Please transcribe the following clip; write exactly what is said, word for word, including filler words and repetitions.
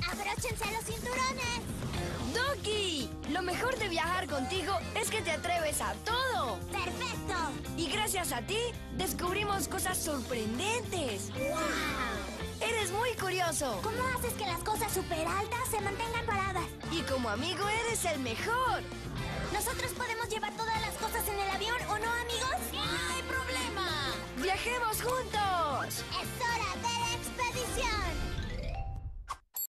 ¡Abróchense los cinturones! ¡Doki! Lo mejor de viajar contigo es que te atreves a todo. ¡Perfecto! Y gracias a ti, descubrimos cosas sorprendentes. ¡Wow! Eres muy curioso. ¿Cómo haces que las cosas súper altas se mantengan paradas? Y como amigo eres el mejor. ¿Nosotros podemos llevar todas las cosas en el avión o no, amigos? ¡No hay problema! ¡Viajemos juntos!